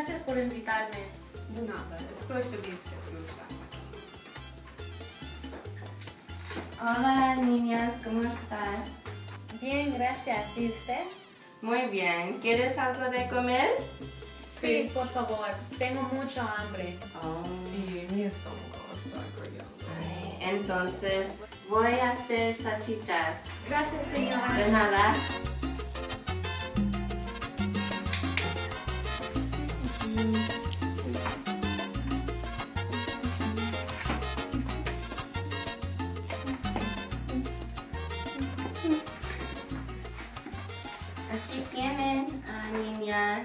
Gracias por invitarme. De nada, estoy feliz que te gusta. Hola niñas, ¿cómo estás? Bien, gracias. ¿Y usted? Muy bien. ¿Quieres algo de comer? Sí, por favor. Tengo mucho hambre. Y mi estómago está grillando. Entonces voy a hacer salchichas. Gracias, señora. De nada. Aquí tienen, niñas.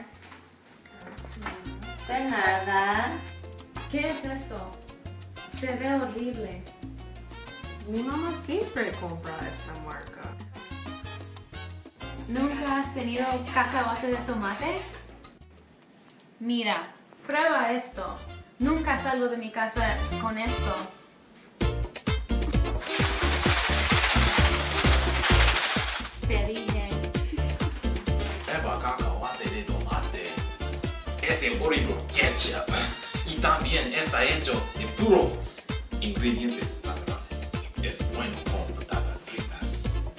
De nada. ¿Qué es esto? Se ve horrible. Mi mamá siempre compra esta marca. ¿Nunca has tenido cacahuate de tomate? Mira, prueba esto. Nunca salgo de mi casa con esto. Te dije. Prueba cacahuate de tomate. Es el único ketchup. Y también está hecho de puros ingredientes naturales. Es bueno con patatas fritas.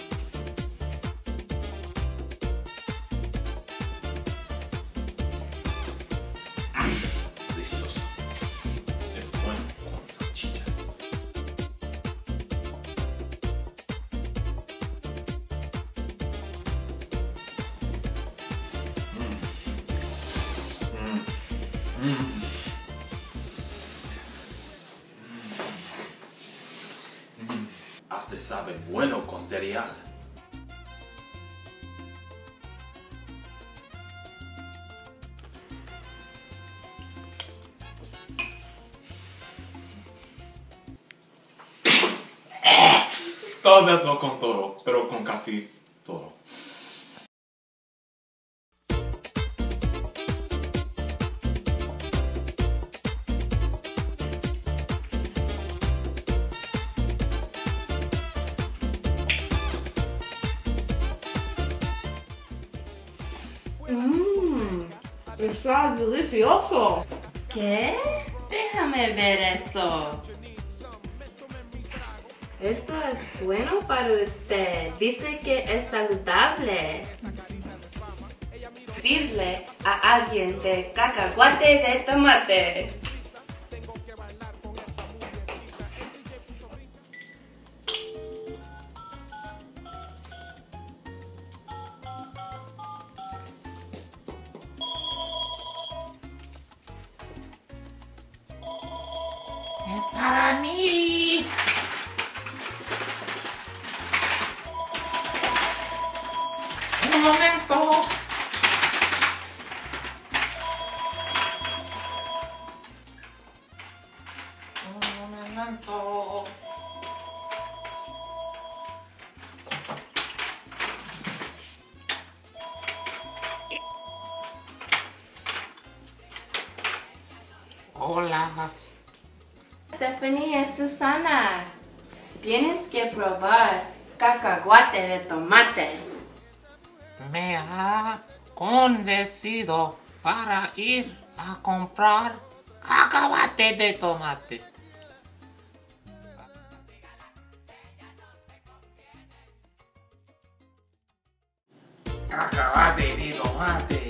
Delicioso. Es bueno con salchichas. Hasta sabe bueno con cereal. Tal vez no con todo, pero con casi todo. Está delicioso. ¿Qué? Déjame ver eso. Esto es bueno para usted. Dice que es saludable. Decirle a alguien de cacahuate de tomate. ¡Para mí! ¡Un momento! ¡Un momento! Hola. Stephanie es Susana. Tienes que probar cacahuate de tomate. Me ha convencido para ir a comprar cacahuate de tomate. Cacahuate de tomate.